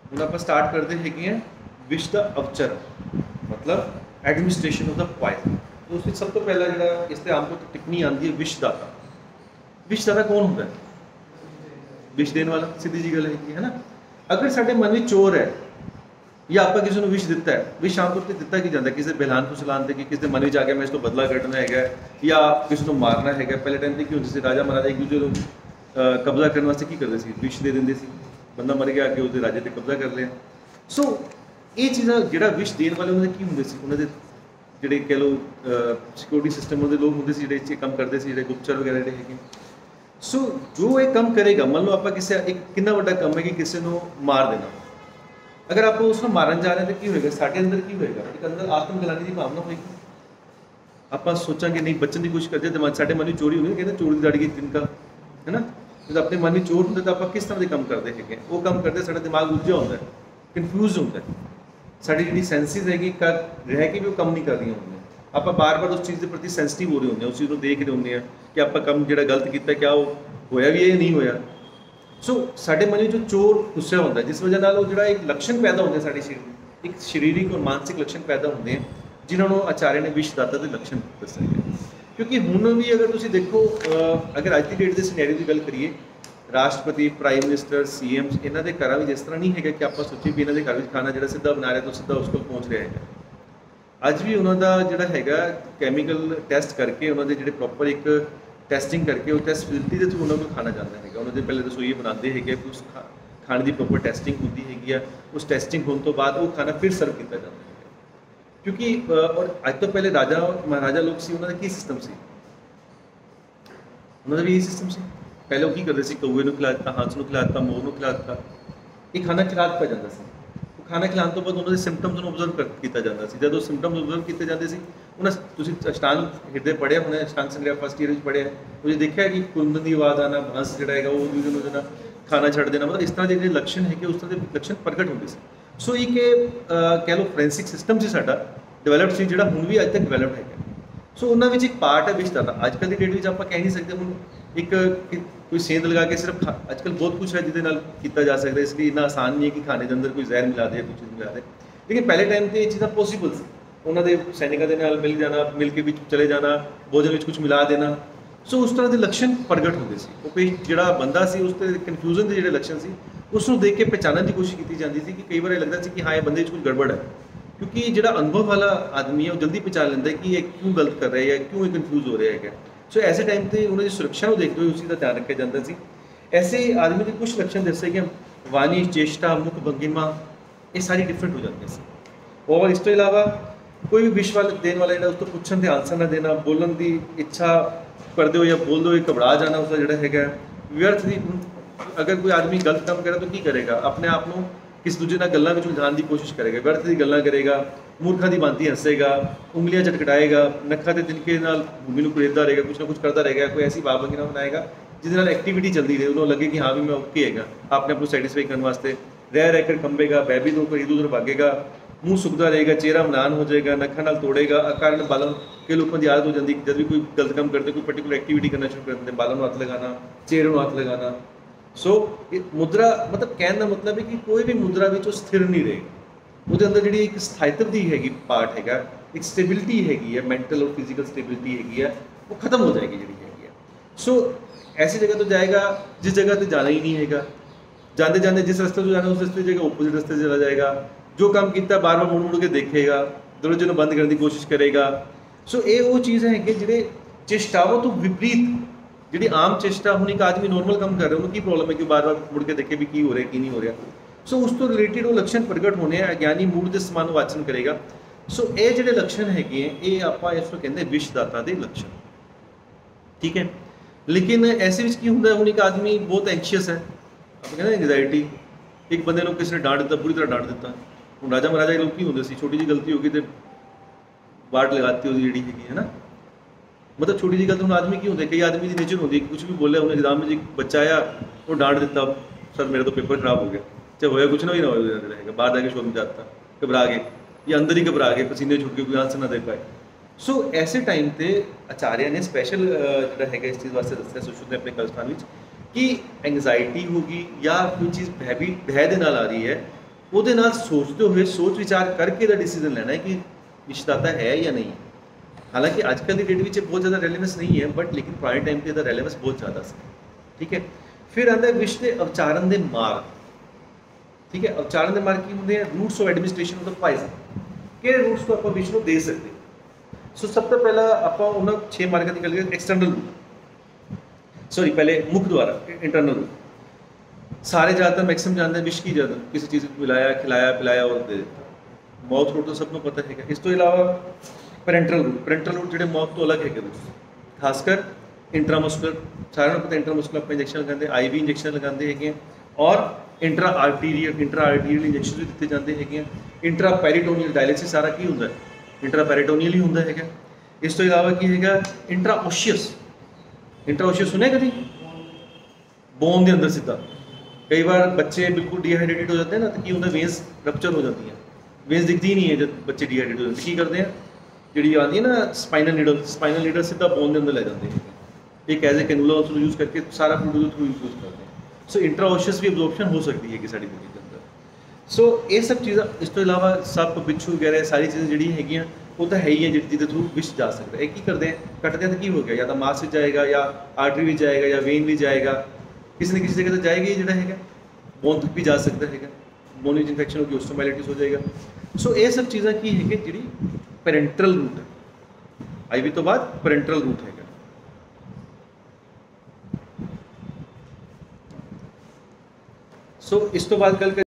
ਹੁਣ ਆਪਾਂ ਸਟਾਰਟ ਕਰਦੇ ਹੈਗੇ ਆ ਵਿਸ਼ ਦਾ ਅਵਚਰ, ਮਤਲਬ ਐਡਮਿਨਿਸਟ੍ਰੇਸ਼ਨ ਆਫ ਦਾ ਪੋਇਜ਼ਨ। ਉਸ ਵਿੱਚ ਸਭ ਤੋਂ ਪਹਿਲਾਂ ਜਿਹੜਾ ਇਸ ਤੇ ਆਮ ਤੌਰ ਤੇ ਟਿੱਪਣੀ ਆਉਂਦੀ ਹੈ ਵਿਸ਼ ਦਾਤਾ। ਵਿਸ਼ ਦਾਤਾ ਕੌਣ ਹੁੰਦਾ ਹੈ? ਵਿਸ਼ ਦੇਣ ਵਾਲਾ, ਸਿੱਧੀ ਜੀ ਗੱਲ ਹੈਗੀ ਹੈ ਨਾ। ਅਗਰ ਸਾਡੇ ਮਨ ਵਿੱਚ ਚੋਰ ਹੈ ਜਾਂ ਆਪਾਂ ਕਿਸੇ ਨੂੰ ਵਿਸ਼ ਦਿੱਤਾ ਹੈ, ਵਿਸ਼ ਆਮ ਤੌਰ ਤੇ ਦਿੱਤਾ ਕੀ ਜਾਂਦਾ ਕਿਸੇ ਬਹਿਲਾਨ ਫੁਸਲਾਨ ਤੇ, ਕਿ ਕਿਸੇ ਦੇ ਮਨ ਵਿੱਚ ਆ ਗਿਆ ਮੈਂ ਇਸ ਤੋਂ ਬਦਲਾ ਕੱਢਣਾ ਹੈਗਾ ਜਾਂ ਕਿਸੇ ਨੂੰ ਮਾਰਨਾ ਹੈਗਾ। ਪਹਿਲੇ ਟਾਈਮ ਤੇ ਕੀ ਹੁੰਦੀ ਸੀ, ਰਾਜਾ ਮਹਾਰਾਜਾ ਇੱਕ ਦੂਜੇ ਨੂੰ ਕਬਜ਼ਾ ਕਰਨ ਵਾਸਤੇ ਕੀ ਕਰਦੇ ਸੀ, ਵਿਸ਼ ਦੇ ਦਿੰਦੇ ਸੀ। ਬੰਦਾ ਮਰ ਗਿਆ ਕਿ ਉਹਦੇ ਰਾਜੇ ਤੇ ਕਬਜ਼ਾ ਕਰ ਲਿਆ। ਸੋ ਇਹ ਚੀਜ਼ਾਂ ਜਿਹੜਾ ਵਿਸ਼ ਦੇਣ ਵਾਲੇ ਉਹਨਾਂ ਦੇ ਕੀ ਹੁੰਦੇ ਸੀ, ਉਹਨਾਂ ਦੇ ਜਿਹੜੇ ਕਹਿ ਲਓ ਸਿਕਿਉਰਿਟੀ ਸਿਸਟਮ ਉਹਦੇ ਲੋਕ ਹੁੰਦੇ ਸੀ ਜਿਹੜੇ ਇਹ ਕੰਮ ਕਰਦੇ ਸੀ, ਜਿਹੜੇ ਗੁਪਤਚਰ ਵਗੈਰਾ ਜਿਹੜੇ ਹੈਗੇ। ਸੋ ਜੋ ਇਹ ਕੰਮ ਕਰੇਗਾ, ਮੰਨ ਲਓ ਆਪਾਂ ਕਿਸੇ ਇੱਕ ਕਿੰਨਾ ਵੱਡਾ ਕੰਮ ਹੈ ਕਿ ਕਿਸੇ ਨੂੰ ਮਾਰ ਦੇਣਾ। ਅਗਰ ਆਪਾਂ ਉਸ ਨੂੰ ਮਾਰਨ ਜਾ ਰਹੇ ਤਾਂ ਕੀ ਹੋਏਗਾ, ਸਾਡੇ ਅੰਦਰ ਕੀ ਹੋਏਗਾ, ਇੱਕ ਅੰਦਰ ਆਤਮ ਗਲਾਨੀ ਦੀ ਭਾਵਨਾ ਹੋਏਗੀ। ਆਪਾਂ ਸੋਚਾਂਗੇ ਨਹੀਂ, ਬਚਣ ਦੀ ਕੋਸ਼ਿਸ਼ ਕਰਦੇ ਤੇ ਸਾਡੇ ਮਨ ਵਿੱਚ ਚੋਰੀ ਹੁੰਦੀ, ਕਹਿੰਦੇ ਚੋਰੀ ਦੀ ਦਾੜੀ ਕੀ ਤਿਨਕਾ, ਹੈ ਨਾ। ਜਦੋਂ ਆਪਣੇ ਮਨ ਵਿੱਚ ਚੋਰ ਹੁੰਦੇ ਤਾਂ ਆਪਾਂ ਕਿਸ ਤਰ੍ਹਾਂ ਦੇ ਕੰਮ ਕਰਦੇ ਹੈਗੇ, ਉਹ ਕੰਮ ਕਰਦੇ ਸਾਡਾ ਦਿਮਾਗ ਉੱਜਿਆ ਹੁੰਦਾ, ਕਨਫਿਊਜ਼ ਹੁੰਦਾ, ਸਾਡੀ ਜਿਹੜੀ ਸੈਂਸਿਸ ਹੈਗੀ ਕਰ ਰਹਿ ਕੇ ਵੀ ਉਹ ਕੰਮ ਨਹੀਂ ਕਰ ਰਹੀਆਂ ਹੁੰਦੀਆਂ। ਆਪਾਂ ਬਾਰ-ਬਾਰ ਉਸ ਚੀਜ਼ ਦੇ ਪ੍ਰਤੀ ਸੈਂਸਿਟਿਵ ਹੋ ਰਹੇ ਹੁੰਦੇ ਹਾਂ, ਉਸ ਚੀਜ਼ ਨੂੰ ਦੇਖ ਰਹੇ ਹੁੰਦੇ ਹਾਂ ਕਿ ਆਪਾਂ ਕੰਮ ਜਿਹੜਾ ਗਲਤ ਕੀਤਾ ਕਿਆ ਉਹ ਹੋਇਆ ਵੀ ਇਹ ਨਹੀਂ ਹੋਇਆ। ਸੋ ਸਾਡੇ ਮਨ ਵਿੱਚ ਜੋ ਚੋਰ ਗੁੱਸਿਆ ਹੁੰਦਾ, ਜਿਸ ਵਜ੍ਹਾ ਨਾਲ ਉਹ ਜਿਹੜਾ ਇੱਕ ਲੱਛਣ ਪੈਦਾ ਹੁੰਦੇ ਸਾਡੇ ਸਰੀਰ, ਇੱਕ ਸਰੀਰਕ ਔਰ ਮਾਨਸਿਕ ਲੱਛਣ ਪੈਦਾ ਹੁੰਦੇ ਆ, ਜਿਨ੍ਹਾਂ ਨੂੰ ਆਚਾਰਿਆ ਨੇ ਵਿਸ਼ਦਾਤਾ ਦੇ ਲੱਛਣ ਦੱਸੇ ਗਏ। ਕਿਉਂਕਿ ਹੁਣ ਵੀ ਅਗਰ ਤੁਸੀਂ ਦੇਖੋ, ਅਗਰ ਅੱਜ ਦੀ ਡੇਟ ਦੇ ਸਿਨੈਰੀਓ ਦੀ ਗੱਲ ਕਰੀਏ, ਰਾਸ਼ਟਰਪਤੀ, ਪ੍ਰਾਈਮ ਮਿਨਿਸਟਰ, CM ਇਹਨਾਂ ਦੇ ਘਰਾਂ ਵਿੱਚ ਇਸ ਤਰ੍ਹਾਂ ਨਹੀਂ ਹੈਗਾ ਕਿ ਆਪਾਂ ਸੋਚੀਏ ਵੀ ਇਹਨਾਂ ਦੇ ਘਰ ਵਿੱਚ ਖਾਣਾ ਜਿਹੜਾ ਸਿੱਧਾ ਬਣਾ ਰਿਹਾ ਤਾਂ ਸਿੱਧਾ ਉਸ ਕੋਲ ਪਹੁੰਚ ਰਿਹਾ ਹੈਗਾ। ਅੱਜ ਵੀ ਉਹਨਾਂ ਦਾ ਜਿਹੜਾ ਹੈਗਾ ਕੈਮੀਕਲ ਟੈਸਟ ਕਰਕੇ, ਉਹਨਾਂ ਦੇ ਜਿਹੜੇ ਪ੍ਰੋਪਰ ਇੱਕ ਟੈਸਟਿੰਗ ਕਰਕੇ ਉਹ ਟੈਸਟ ਫੈਸਿਲਿਟੀ ਦੇ ਥਰੂ ਉਹਨਾਂ ਨੂੰ ਖਾਣਾ ਜਾਂਦਾ ਹੈਗਾ। ਉਹਨਾਂ ਦੇ ਪਹਿਲੇ ਰਸੋਈਏ ਬਣਾਉਂਦੇ ਹੈਗੇ, ਫਿਰ ਉਸ ਖਾਣੇ ਦੀ ਪ੍ਰੋਪਰ ਟੈਸਟਿੰਗ ਹੁੰਦੀ ਹੈਗੀ ਆ। ਉਸ ਟੈਸਟਿੰਗ ਹੋਣ ਤੋਂ ਬਾਅਦ ਉਹ ਖਾਣਾ ਫਿਰ ਸਰਵ ਕੀਤਾ ਜਾਂਦਾ ਹੈ। ਕਿਉਂਕਿ ਔਰ ਅੱਜ ਤੋਂ ਪਹਿਲੇ ਰਾਜਾ ਮਹਾਰਾਜਾ ਲੋਕ ਸੀ, ਉਹਨਾਂ ਦਾ ਕੀ ਸਿਸਟਮ ਸੀ, ਉਹਨਾਂ ਦਾ ਵੀ ਇਹ ਸਿਸਟਮ ਸੀ। ਪਹਿਲੇ ਉਹ ਕੀ ਕਰਦੇ ਸੀ, ਕਊਏ ਨੂੰ ਖਿਲਾ ਦਿੱਤਾ, ਹੰਸ ਨੂੰ ਖਿਲਾ ਦਿੱਤਾ, ਮੋਰ ਨੂੰ ਖਿਲਾ ਦਿੱਤਾ, ਇਹ ਖਾਣਾ ਖਿਲਾ ਦਿੱਤਾ ਜਾਂਦਾ ਸੀ। ਉਹ ਖਾਣਾ ਖਿਲਾਉਣ ਤੋਂ ਬਾਅਦ ਉਹਨਾਂ ਦੇ ਸਿੰਪਟਮਸ ਨੂੰ ਓਬਜ਼ਰਵ ਕੀਤਾ ਜਾਂਦਾ ਸੀ। ਜਦੋਂ ਸਿੰਪਟਮਸ ਓਬਜ਼ਰਵ ਕੀਤੇ ਜਾਂਦੇ ਸੀ, ਉਹਨਾਂ ਤੁਸੀਂ ਅਸ਼ਟਾਂਗ ਹਿਰਦੇ ਪੜ੍ਹਿਆ ਹੋਣਾ, ਅਸ਼ਟਾਂਗ ਸੰਗ੍ਰਹਿ ਫਸਟ ਈਅਰ ਵਿੱਚ ਪੜ੍ਹਿਆ, ਉਹ ਦੇਖਿਆ ਕਿ ਕੁੰਦਨ ਦੀ ਆਵਾਜ਼ ਆਉਣਾ, ਹੰਸ ਜਿਹੜਾ ਹੈਗਾ ਉਹ ਦੂਜੇ ਨੂੰ ਜਿਹੜਾ ਖਾਣਾ ਛੱਡ ਦੇਣਾ, ਮਤਲਬ ਇਸ ਤਰ੍ਹਾਂ ਦੇ ਜਿਹੜੇ ਲੱਛਣ ਹੈਗੇ ਉਸ ਤਰ੍ਹਾਂ ਦੇ ਲੱਛਣ ਪ੍ਰਗਟ ਹੁੰਦੇ ਸੀ। ਸੋ ਇੱਕ ਕਹਿ ਲਓ ਫੋਰੈਂਸਿਕ ਸਿਸਟਮ ਸੀ ਸਾਡਾ ਡਿਵੈਲਪਡ ਸੀ, ਜਿਹੜਾ ਹੁਣ ਵੀ ਅੱਜ ਤੱਕ ਡਿਵੈਲਪਡ ਹੈਗਾ। ਸੋ ਉਹਨਾਂ ਵਿੱਚ ਇੱਕ ਪਾਰਟ ਹੈ ਵਿਸ਼ਦਾਤਾ। ਅੱਜ ਕੱਲ੍ਹ ਦੀ ਡੇਟ ਵਿੱਚ ਆਪਾਂ ਕਹਿ ਨਹੀਂ ਸਕਦੇ ਹੁਣ ਇੱਕ ਕੋਈ ਸੇਂਧ ਲਗਾ ਕੇ ਸਿਰਫ ਅੱਜ ਕੱਲ੍ਹ ਬਹੁਤ ਕੁਛ ਹੈ ਜਿਹਦੇ ਨਾਲ ਕੀਤਾ ਜਾ ਸਕਦਾ, ਇਸ ਲਈ ਇੰਨਾ ਆਸਾਨ ਨਹੀਂ ਹੈ ਕਿ ਖਾਣੇ ਦੇ ਅੰਦਰ ਕੋਈ ਜ਼ਹਿਰ ਮਿਲਾ ਦੇ ਜਾਂ ਕੋਈ ਚੀਜ਼ ਮਿਲਾ ਦੇ। ਲੇਕਿਨ ਪਹਿਲੇ ਟਾਈਮ 'ਤੇ ਇਹ ਚੀਜ਼ਾਂ ਪੋਸੀਬਲ ਸੀ, ਉਹਨਾਂ ਦੇ ਸੈਨਿਕਾਂ ਦੇ ਨਾਲ ਮਿਲ ਜਾਣਾ, ਮਿਲ ਕੇ ਵਿੱਚ ਚਲੇ ਜਾਣਾ, ਭੋਜਨ ਵਿੱਚ ਕੁਝ ਮਿਲਾ ਦੇਣਾ। ਸੋ ਉਸ ਤਰ੍ਹਾਂ ਦੇ ਲੱਛਣ ਪ੍ਰਗਟ ਹੁੰਦੇ ਸੀ। ਉਹ ਕੋਈ ਜਿਹੜਾ ਬੰਦਾ ਸੀ ਉਸ 'ਤੇ ਕਨਫਿਊਜ਼ਨ ਦੇ ਜਿਹੜੇ ਲੱਛਣ ਸੀ ਉਸ ਨੂੰ ਦੇਖ ਕੇ ਪਹਿਚਾਨਣ ਦੀ ਕੋਸ਼ਿਸ਼ ਕੀਤੀ ਜਾਂਦੀ ਸੀ ਕਿ ਕਈ ਵਾਰ ਇਹ ਲੱਗਦਾ ਸੀ ਕਿ ਹਾਂ ਇਹ ਬੰਦੇ 'ਚ ਕੁਝ ਗੜਬੜ ਹੈ। ਕਿਉਂਕਿ ਜਿਹੜਾ ਅਨੁਭਵ ਵਾਲਾ ਆਦਮੀ ਹੈ ਉਹ ਜਲਦੀ ਪਹਿਚਾਨ ਲੈਂਦਾ ਕਿ ਇਹ ਕਿਉਂ ਗਲਤ ਕਰ ਰਿਹਾ ਹੈ, ਕਿਉਂ ਇਹ ਕਨਫਿਊਜ਼ ਹੋ ਰਿਹਾ ਹੈਗਾ। ਸੋ ਐਸੇ ਟਾਈਮ 'ਤੇ ਉਹਨਾਂ ਦੀ ਸੁਰੱਖਿਆ ਨੂੰ ਦੇਖਦੇ ਹੋਏ ਉਸੇ ਦਾ ਧਿਆਨ ਰੱਖਿਆ ਜਾਂਦਾ ਸੀ। ਐਸੇ ਆਦਮੀ ਦੇ ਕੁਝ ਲੱਛਣ ਦੱਸੇ ਕਿ ਵਾਣੀ, ਚੇਸ਼ਟਾ, ਮੁੱਖ ਭੰਗਿਮਾ ਇਹ ਸਾਰੀ ਡਿਫਰੈਂਟ ਹੋ ਜਾਂਦੀਆਂ ਸੀ। ਔਰ ਇਸ ਤੋਂ ਇਲਾਵਾ ਕੋਈ ਵੀ ਵਿਸ਼ ਵਾਲਾ ਦੇਣ ਵਾਲਾ ਜਿਹੜਾ ਉਸ ਤੋਂ ਪੁੱਛਣ 'ਤੇ ਆਨਸਰ ਨਾ ਦੇਣਾ, ਬੋਲਣ ਦੀ ਇੱਛਾ ਕਰਦੇ ਹੋ ਜਾਂ ਬੋਲਦੇ ਹੋਏ ਘਬਰਾ ਜਾਣਾ, ਉਸਦਾ ਜਿਹੜਾ ਹੈਗਾ ਵਿਅਰਥ ਦੀ। ਅਗਰ ਕੋਈ ਆਦਮੀ ਗਲਤ ਕੰਮ ਕਰੇ ਤਾਂ ਕੀ ਕਰੇਗਾ, ਆਪਣੇ ਆਪ ਨੂੰ ਕਿਸੇ ਦੂਜੇ ਨਾਲ ਗੱਲਾਂ ਵਿੱਚ ਉਲਝਾਉਣ ਦੀ ਕੋਸ਼ਿਸ਼ ਕਰੇਗਾ, ਵਿਅਰਥ ਦੀ ਗੱਲਾਂ ਕਰੇਗਾ, ਮੂਰਖਾਂ ਦੀ ਭਾਂਤੀ ਹੱਸੇਗਾ, ਉਂਗਲੀਆਂ ਝਟਕਟਾਏਗਾ, ਨੱਕਾਂ ਦੇ ਤਿਨਕੇ ਨਾਲ ਭੂਮੀ ਨੂੰ ਕੁਰੇਦਦਾ ਰਹੇਗਾ, ਕੁਛ ਨਾ ਕੁਛ ਕਰਦਾ ਰਹੇਗਾ, ਕੋਈ ਐਸੀ ਭਾਵ ਨਾ ਬਣਾਏਗਾ ਜਿਹਦੇ ਨਾਲ ਐਕਟੀਵਿਟੀ ਚੱਲਦੀ ਰਹੇ, ਉਹਨੂੰ ਲੱਗੇ ਕਿ ਹਾਂ ਵੀ ਮੈਂ ਓਕੇ ਹੈਗਾ। ਆਪਣੇ ਆਪ ਨੂੰ ਸੈਟੀਸਫਾਈ ਕਰਨ ਵਾਸਤੇ ਰਹਿ ਕਰ ਕੰਬੇਗਾ, ਬੈਬੀ ਤੋਂ ਇਧਰ ਉਧਰ ਭਾਗੇਗਾ, ਮੂੰਹ ਸੁੱਕਦਾ ਰਹੇਗਾ, ਚਿਹਰਾ ਮਲਾਨ ਹੋ ਜਾਏਗਾ, ਨੱਖਾਂ ਨਾਲ ਤੋੜੇਗਾ। ਅਕਾਰਨ ਬਾਲਾਂ ਕੇ ਲੋਕਾਂ ਦੀ ਆਦਤ ਹੋ ਜਾਂਦੀ ਜਦ ਵੀ ਕੋਈ ਗਲਤ ਕੰਮ ਕਰਦੇ, ਕੋਈ ਪਰਟੀਕੂਲਰ ਐਕਟੀਵਿਟੀ ਕਰਨਾ ਸ਼ੁਰੂ ਕਰ ਦਿੰਦੇ, ਬਾਲਾਂ ਨੂੰ ਹੱਥ ਲਗਾਉਣਾ, ਚਿਹਰੇ ਨੂੰ ਹੱਥ ਲਗਾਉਣਾ। ਸੋ ਇਹ ਮੁਦਰਾ ਮਤਲਬ ਕਹਿਣ ਦਾ ਮਤਲਬ ਹੈ ਕਿ ਕੋਈ ਵੀ ਮੁਦਰਾ ਵਿੱਚ ਉਹ ਸਥਿਰ ਨਹੀਂ ਰਹੇਗਾ, ਉਹਦੇ ਅੰਦਰ ਜਿਹੜੀ ਇੱਕ ਸਥਾਇਤਵ ਦੀ ਹੈਗੀ ਪਾਰਟ ਹੈਗਾ, ਇੱਕ ਸਟੇਬਿਲਿਟੀ ਹੈਗੀ ਹੈ, ਮੈਂਟਲ ਔਰ ਫਿਜ਼ੀਕਲ ਸਟੇਬਿਲਿਟੀ ਹੈਗੀ ਹੈ, ਉਹ ਖਤਮ ਹੋ ਜਾਏਗੀ ਜਿਹੜੀ ਹੈਗੀ ਹੈ। ਸੋ ਐਸੀ ਜਗ੍ਹਾ ਤੋਂ ਜਾਏਗਾ ਜਿਸ ਜਗ੍ਹਾ 'ਤੇ ਜਾਣਾ ਹੀ ਨਹੀਂ ਹੈਗਾ, ਜਾਂਦੇ ਜਾਂਦੇ ਜਿਸ ਰਸਤੇ ਤੋਂ ਜਾਣਾ ਉਸ ਰਸਤੇ ਦੀ ਜਗ੍ਹਾ ਓਪੋਜ਼ਿਟ ਰਸਤੇ 'ਤੇ ਚਲਾ ਜਾਏਗਾ। ਜੋ ਕੰਮ ਕੀਤਾ ਬਾਰ-ਬਾਰ ਮੁੜ ਕੇ ਦੇਖੇਗਾ, ਦਰਵਾਜ਼ੇ ਨੂੰ ਬੰਦ ਕਰਨ ਦੀ ਕੋਸ਼ਿਸ਼ ਕਰੇਗਾ। ਸੋ ਇਹ ਉਹ ਚੀਜ਼ਾਂ ਹੈਗੀਆਂ ਜਿਹੜੇ ਚੇਸ਼ਟਾਵਾਂ ਤੋਂ ਵਿਪਰੀਤ, ਜਿਹੜੀ ਆਮ ਚੇਸ਼ਟਾ, ਹੁਣ ਇੱਕ ਆਦਮੀ ਨੋਰਮਲ ਕੰਮ ਕਰ ਰਿਹਾ, ਉਹਨੂੰ ਕੀ ਪ੍ਰੋਬਲਮ ਹੈ ਕਿ ਬਾਰ-ਬਾਰ ਮੁੜ ਕੇ ਦੇਖੇ ਵੀ ਕੀ ਹੋ ਰਿਹਾ ਕੀ ਨਹੀਂ ਹੋ ਰਿਹਾ। ਸੋ ਉਸ ਤੋਂ ਰਿਲੇਟਿਡ ਉਹ ਲੱਛਣ ਪ੍ਰਗਟ ਹੋਣੇ ਆ, ਅਗਿਆਨੀ ਮੂਡ ਦੇ ਸਮਾਨ ਨੂੰ ਵਾਚਨ ਕਰੇਗਾ। ਸੋ ਇਹ ਜਿਹੜੇ ਲੱਛਣ ਹੈਗੇ ਆ ਇਹ ਆਪਾਂ ਇਸ ਨੂੰ ਕਹਿੰਦੇ ਵਿਸ਼ਦਾਤਾ ਦੇ ਲੱਛਣ, ਠੀਕ ਹੈ। ਲੇਕਿਨ ਐਸੇ ਵਿੱਚ ਕੀ ਹੁੰਦਾ, ਹੁਣ ਇੱਕ ਆਦਮੀ ਬਹੁਤ ਐਂਸ਼ੀਅਸ ਹੈ, ਆਪਾਂ ਕਹਿੰਦੇ ਐਂਗਜ਼ਾਇਟੀ, ਇੱਕ ਬੰਦੇ ਨੂੰ ਕਿਸੇ ਨੇ ਡਾਂਟ ਦਿੱਤਾ, ਪੂਰੀ ਤਰ੍ਹਾਂ ਡਾਂਟ ਦਿੱਤਾ। ਹੁਣ ਰਾਜਾ ਮਹਾਰਾਜਾ ਲੋਕ ਕੀ ਹੁੰਦੇ ਸੀ, ਛੋਟੀ ਜਿਹੀ ਗਲਤੀ ਹੋ ਗਈ ਤੇ ਵਾਟ ਲਗਾਤੀ ਉਹਦੀ ਜਿਹੜੀ ਹੈਗੀ ਹੈ ਨਾ, ਮਤਲਬ ਛੋਟੀ ਜਿਹੀ ਗੱਲ। ਹੁਣ ਆਦਮੀ ਕੀ ਹੁੰਦੇ, ਕਈ ਆਦਮੀ ਦੀ ਨੇਚਰ ਹੁੰਦੀ, ਕੁਝ ਵੀ ਬੋਲਿਆ, ਉਹਨੇ ਐਗਜ਼ਾਮ ਵਿੱਚ ਇੱਕ ਬੱਚਾ ਆਇਆ ਉਹ ਡਾਂਟ ਦਿੱਤਾ, ਸਰ ਮੇਰੇ ਤੋਂ ਪੇਪਰ ਖਰਾਬ ਹੋ ਗਿਆ, ਚਾਹੇ ਹੋਇਆ ਕੁਛ ਨਾ ਵੀ ਨਾ ਹੋਇਆ, ਜਿਹੜਾ ਹੈਗਾ ਬਾਹਰ ਜਾ ਕੇ ਸ਼ੋਰ ਮਚਾ ਦਿੱਤਾ, ਘਬਰਾ ਗਏ ਜਾਂ ਅੰਦਰ ਹੀ ਘਬਰਾ ਗਏ, ਪਸੀਨੇ ਛੁੱਟ ਕੇ ਕੋਈ ਆਂਸਰ ਨਾ ਦੇ ਪਾਏ। ਸੋ ਐਸੇ ਟਾਈਮ 'ਤੇ ਆਚਾਰਿਆ ਨੇ ਸਪੈਸ਼ਲ ਜਿਹੜਾ ਹੈਗਾ ਇਸ ਚੀਜ਼ ਵਾਸਤੇ ਦੱਸਿਆ ਸੁਸ਼ਰੂਤ ਨੇ ਆਪਣੇ ਕਲਸਥਾਨ ਵਿੱਚ ਕਿ ਐਂਗਜ਼ਾਇਟੀ ਹੋਗੀ ਜਾਂ ਕੋਈ ਚੀਜ਼ ਭੈ ਦੇ ਨਾਲ ਆ ਰਹੀ ਹੈ ਉਹਦੇ ਨਾਲ ਸੋਚਦੇ ਹੋਏ ਸੋਚ ਵਿਚਾਰ ਕਰਕੇ ਇਹਦਾ ਡਿਸੀਜਨ ਲੈਣਾ ਹੈ ਕਿ ਵਿਸ਼ਦਾਤਾ ਹੈ ਜਾਂ ਨਹੀਂ। ਹਾਲਾਂਕਿ ਅੱਜ ਕੱਲ੍ਹ ਦੀ ਡੇਟ ਵਿੱਚ ਬਹੁਤ ਜ਼ਿਆਦਾ ਰੈਲੇਵੈਂਸ ਨਹੀਂ ਹੈ, ਬਟ ਲੇਕਿਨ ਪੁਰਾਣੇ ਟਾਈਮ ਤੇ ਇਹਦਾ ਰੈਲੇਵੈਂਸ ਬਹੁਤ ਜ਼ਿਆਦਾ ਸੀ। ਠੀਕ ਹੈ, ਫਿਰ ਆਉਂਦਾ ਵਿਸ਼ ਦੇ ਉਚਾਰਨ ਦੇ ਮਾਰਗ। ਠੀਕ ਹੈ, ਉਚਾਰਨ ਦੇ ਮਾਰਗ ਕੀ ਹੁੰਦੇ ਆ? Routes of administration of the poison. ਕਿਹੜੇ ਰੂਟਸ ਤੋਂ ਆਪਾਂ ਵਿਸ਼ ਨੂੰ ਦੇ ਸਕਦੇ? ਸੋ ਸਭ ਤੋਂ ਪਹਿਲਾਂ ਆਪਾਂ ਉਹਨਾਂ 6 ਮਾਰਗਾਂ ਦੀ ਗੱਲ ਕਰੀਏ। ਐਕਸਟਰਨਲ ਰੂਟ, ਸੌਰੀ ਪਹਿਲੇ ਮੁੱਖ ਦੁਆਰਾ ਇੰਟਰਨਲ ਰੂਟ। ਸਾਰੇ ਜ਼ਿਆਦਾਤਰ ਮੈਕਸਿਮਮ ਜਾਣਦੇ ਵਿਸ਼ ਕੀ ਜ਼ਿਆਦਾ ਕਿਸੇ ਚੀਜ਼ ਨੂੰ ਮਿਲਾਇਆ, ਖਿਲਾਇਆ, ਪਿਲਾਇਆ ਔਰ ਦੇ ਦਿੱਤਾ। ਮਾਊਥ ਰੂਟ ਤਾਂ ਸਭ ਨੂੰ ਪਤਾ ਹੈਗਾ। ਇਸ ਤੋਂ ਇਲਾਵਾ ਪੈਰੈਂਟਲ ਰੂਟ, ਪੈਰੈਂਟਲ ਰੂਟ ਜਿਹੜੇ ਮਾਊਥ ਤੋਂ ਅਲੱਗ ਹੈਗੇ ਦੋਸਤੋ, ਖਾਸ ਕਰ ਇੰਟਰਾਮਸਕੂਲਰ। ਸਾਰਿਆਂ ਨੂੰ ਪਤਾ ਇੰਟਰਾਮਸਕੂਲਰ ਆਪਾਂ ਇੰਜੈਕਸ਼ਨ ਲਗਾਉਂਦੇ, ਆਈਵੀ ਇੰਜੈਕਸ਼ਨ ਲਗਾਉਂਦੇ ਹੈਗੇ, ਔਰ ਇੰਟਰਾ ਆਰਟੀਰੀਅਲ ਇੰਜੈਕਸ਼ਨ ਵੀ ਦਿੱਤੇ ਜਾਂਦੇ ਹੈਗੇ। ਇੰਟਰਾ ਪੈਰੀਟੋਨੀਅਲ ਡਾਇਲਿਸਿਸ ਸਾਰਾ ਕੀ ਹੁੰਦਾ? ਇੰਟਰਾ ਪੈਰੀਟੋਨੀਅਲ ਹੀ ਹੁੰਦਾ ਹੈਗਾ। ਇਸ ਤੋਂ ਇਲਾਵਾ ਕੀ ਹੈਗਾ? ਇੰਟਰਾ ਓਸ਼ੀਅਸ। ਇੰਟਰਾ ਓਸ਼ੀਅਸ ਸੁਣਿਆ ਕਦੀ? ਬੋਨ ਦੇ ਅੰਦਰ ਸਿੱਧਾ। ਕਈ ਵਾਰ ਬੱਚੇ ਬਿਲਕੁਲ ਡੀਹਾਈਡਰੇਟਡ ਹੋ ਜਾਂਦੇ हैं ना, तो ਕੀ ਹੁੰਦਾ? ਵੇਨਸ ਰਪਚਰ ਹੋ ਜਾਂਦੀਆਂ, ਵੇਨਸ ਦਿਖਦੀ ਨਹੀਂ ਹੈ ਜਦ ਬੱਚੇ ਡੀਹਾਈਡਰੇਟ ਹੋ ਜਾਂਦੇ। ਕੀ ਕਰਦੇ ਆ? ਜਿਹੜੀ ਆਉਂਦੀ ਹੈ ਨਾ ਸਪਾਈਨਲ ਨੀਡਲ ਸਿੱਧਾ ਬੋਨ ਦੇ ਅੰਦਰ ਲੈ ਜਾਂਦੇ ਹੈ। ਇੱਕ ਐਜ਼ ਏ ਕੈਨੂਲਾ ਉਸ ਨੂੰ ਯੂਜ਼ ਕਰਕੇ ਸਾਰਾ ਫੂਡ ਉਹਦੇ ਥਰੂ ਯੂਜ਼ ਕਰਦੇ ਆ। ਸੋ ਇੰਟਰਾਓਸ਼ੀਅਸ ਵੀ ਅਬਜ਼ੋਰਪਸ਼ਨ ਹੋ ਸਕਦੀ ਹੈ ਕਿ ਸਾਡੀ ਬੋਡੀ ਦੇ ਅੰਦਰ। ਸੋ ਇਹ ਸਭ ਚੀਜ਼ਾਂ। ਇਸ ਤੋਂ ਇਲਾਵਾ ਸੱਪ, ਬਿੱਛੂ ਵਗੈਰਾ ਸਾਰੀ ਚੀਜ਼ਾਂ ਜਿਹੜੀਆਂ ਹੈਗੀਆਂ ਉਹ ਤਾਂ ਹੈ ਹੀ ਹੈ ਜਿਹਦੇ ਥਰੂ ਵਿਸ਼ ਜਾ ਸਕਦਾ। ਇਹ ਕੀ ਕਰਦੇ ਆ? ਕੱਟਦੇ ਆ ਤਾਂ ਕੀ ਹੋ ਗਿਆ? ਜਾਂ ਤਾਂ ਮਾਸ ਵਿੱਚ ਜਾਏਗਾ, ਜਾਂ ਆਰਟਰੀ ਵਿੱਚ ਜਾਏਗਾ, ਜਾਂ ਵੇਨ ਵਿੱਚ ਜਾਏਗਾ, ਕਿਸੇ ਨਾ ਕਿਸੇ ਜਗ੍ਹਾ ਤਾਂ ਜਾਏਗਾ ਹੀ ਜਿਹੜਾ ਹੈਗਾ। ਬੋਨ ਤੱਕ ਵੀ ਜਾ ਸਕਦਾ ਹੈਗਾ। ਬੋਨ ਵਿੱਚ ਇਨਫੈਕਸ਼ਨ ਹੋ ਗਈ, ਓਸਟੋਮਾਈਲਾਈਟਿਸ ਹੋ ਜਾਏਗਾ। ਸੋ ਇਹ ਸਭ ਚੀਜ਼ਾਂ ਕੀ ਹੈਗੇ? ਜਿਹੜੀ ਪੈਰੈਂਟਲ ਰੂਟ ਹੈ, ਆਈਵੀ ਤੋਂ ਬਾਅਦ ਪੈਰੈਂਟਲ ਰੂਟ ਹੈਗਾ। ਸੋ ਇਸ ਤੋਂ ਬਾਅਦ ਗੱਲ